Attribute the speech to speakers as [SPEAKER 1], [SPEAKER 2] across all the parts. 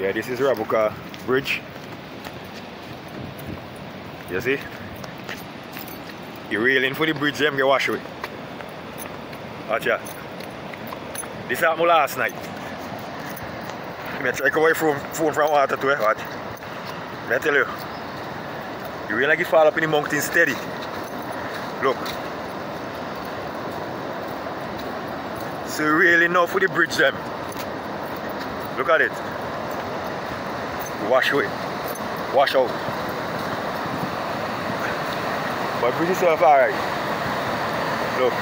[SPEAKER 1] Yeah, this is Rabuka Bridge. You see? You railing for the bridge, them get washed away. Watch out. This happened last night. I take away phone from water to it. Watch. Let me tell you. You really like you fall up in the mountain steady. Look. So you really know for the bridge them. Look at it. Wash away. Wash out. But bridge itself alright. Look.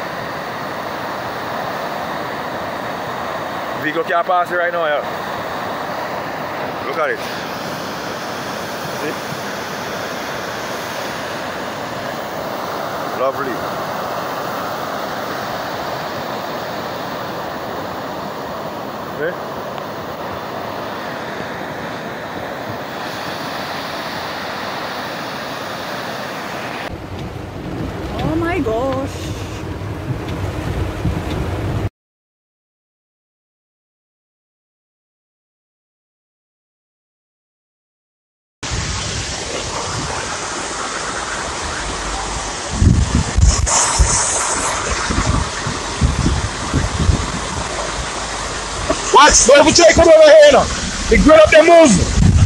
[SPEAKER 1] Vehicle can't pass it right now, yeah. Look at it. See? Lovely. See?
[SPEAKER 2] Oh my gosh.
[SPEAKER 3] Watch, don't ever take come over here now. They grit up their moves.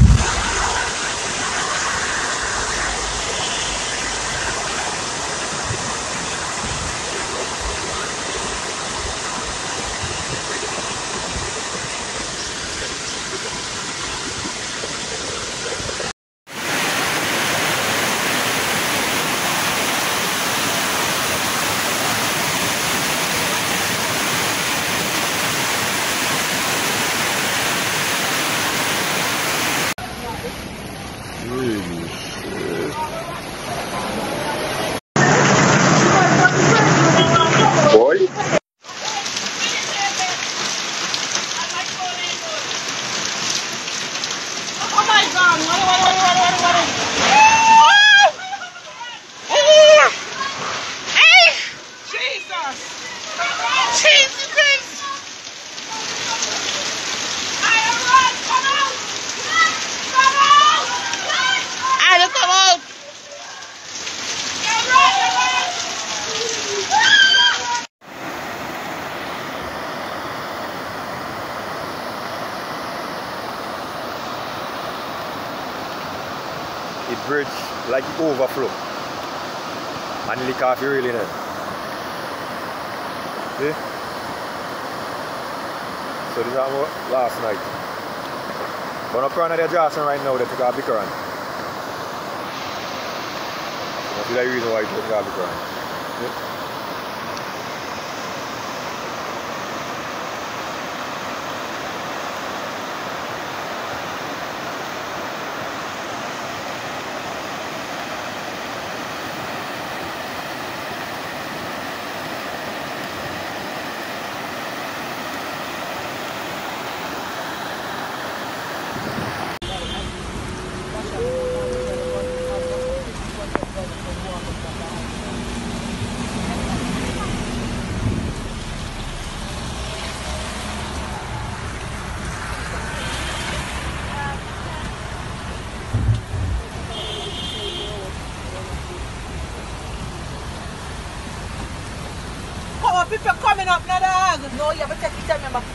[SPEAKER 1] The bridge like it overflow and lick off you really now. See? So this happened last night. But up around the Johnson right now they took a big run. That's the reason why it took a big run. See?
[SPEAKER 2] People coming up now, dog. No, you have to take it and remember.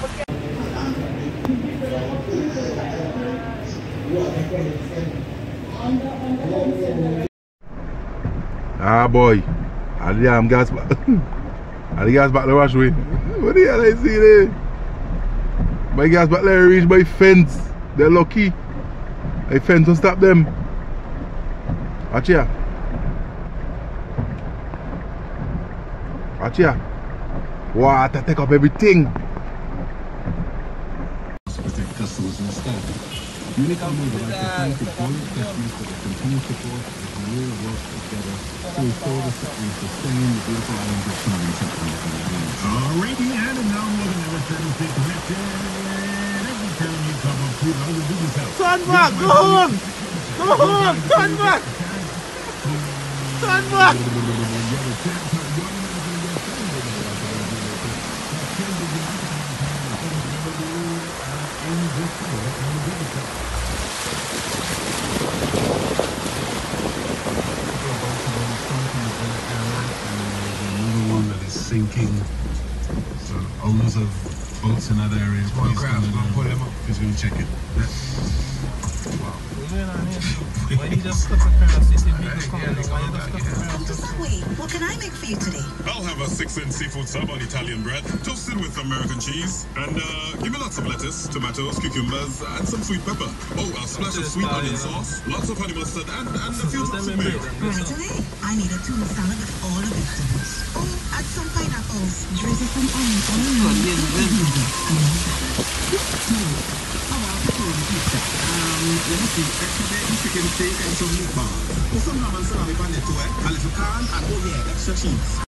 [SPEAKER 3] Ah boy, all the gas back. All the gas back the wash way. What the hell I see there? My gas back there reach my fence. They're lucky. My fence will stop them. Watch here. Watch here. Water take up everything.
[SPEAKER 4] Protect customers and staff. Unicom would like to thank the Polish customers for their continued support as we all work together to restore and sustain the beautiful island of Science and
[SPEAKER 5] Alrighty, and now more than ever, turn stay connected. Every time you come up to the business house.
[SPEAKER 3] Turn back, go home! Go home! Turn back! Turn back!
[SPEAKER 5] In this
[SPEAKER 4] King. So owners of boats in that area, please come and please go check it.
[SPEAKER 6] What can I make for you today?
[SPEAKER 5] I'll have a 6-inch seafood sub on Italian bread, toasted with American cheese, and give me lots of lettuce, tomatoes, cucumbers, and some sweet pepper. Oh, a splash of sweet onion sauce, lots of honey mustard, and a few drops of mayo.
[SPEAKER 6] Right away. I need a tuna salad with all the vegetables. Oh, add some pineapples. Drizzle some onion oil.
[SPEAKER 7] How about the corn pizza? Let me see. Extra bacon, chicken steak, and some meatballs. Put some lemon salami on it too, a little corn, and oh yeah, extra cheese.